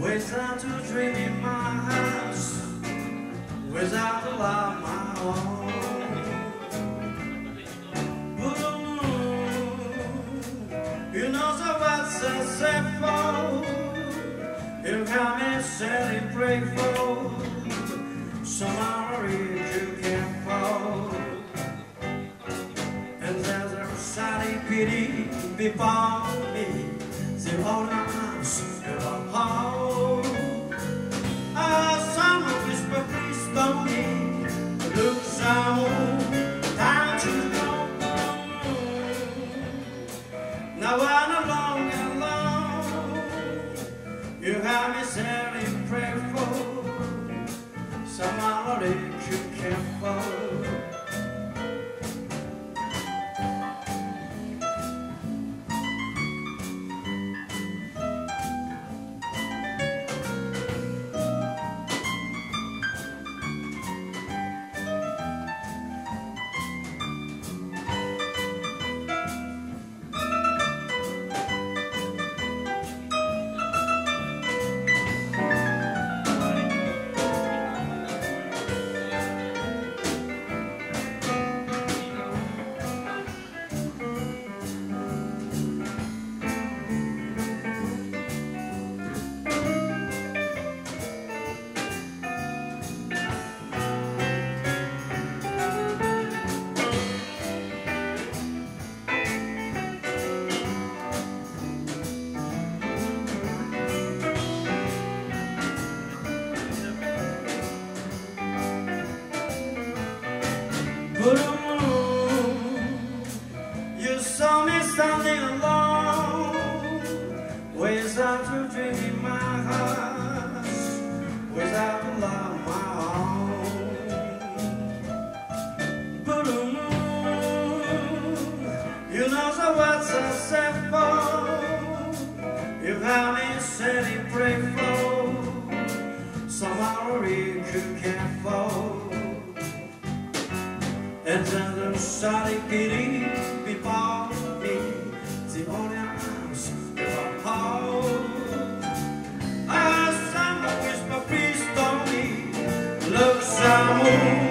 Without to dream in my house, without a love my own. You know so what's a simple. You got me setting pray for. Somehow you can't fall. And there's a sad pity before me. The old house never hold. Someone whisper, please don't me. Look someone down to go. Now I'm alone and alone. You have me setting pray for. Somehow you can't fall. But you saw me standing alone, without a dream in my house, without a love of my own. But you know so what's a simple. You have me setting pray for. Somehow you can't fall. And then the sorry pity before me, the only house ever hold. I someone whisper, please don't me. Look, someone.